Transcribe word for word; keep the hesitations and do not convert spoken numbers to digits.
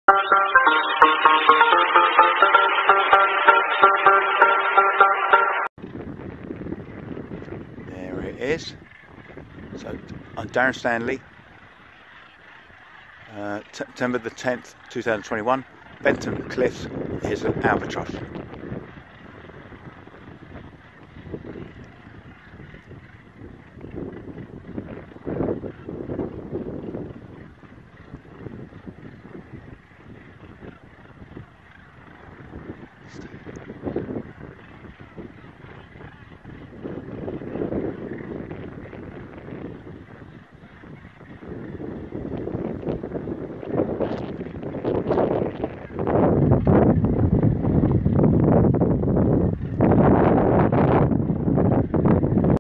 There it is. So I'm Darren Stanley. Uh, September the tenth, two thousand twenty-one. Bempton Cliffs. Here's an albatross.